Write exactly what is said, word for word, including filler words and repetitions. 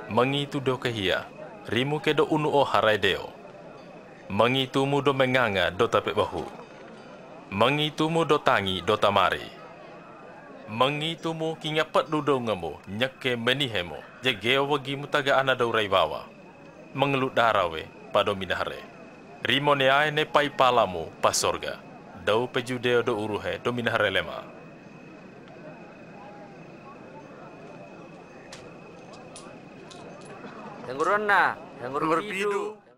Mengitu do kehia, rimu ke do unu o harai deo. Mengitumu do menganga do tapek bahu. Mengitumu do tangi do tamari. Mengitumu kingapat dudongamu nyeke menihemo jegeo wagi mutaga ana do raibawa. Mengelut darawe pado minahare. Rimo ne ae ne pai palamu pasorga. Dau pejudeo do uruhe do minahare lema. Yang gurona, yang guru Berpidu.